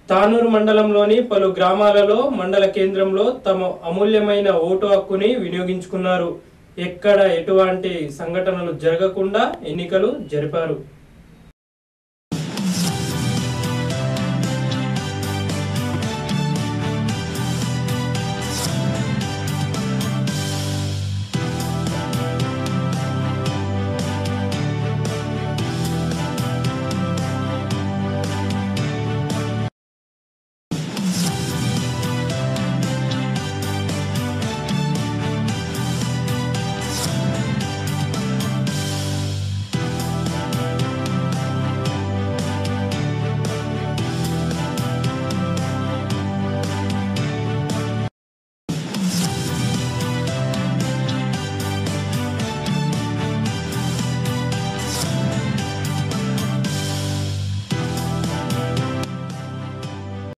తానూరు మండలంలోని పలు గ్రామాలలో మండల కేంద్రంలో తమ అమూల్యమైన ఓటు హక్కుని వినియోగించుకున్నారు. ఎక్కడ ఎటువంటి సంఘటనలు జరగకుండా ఎన్నికలు జరిపారు.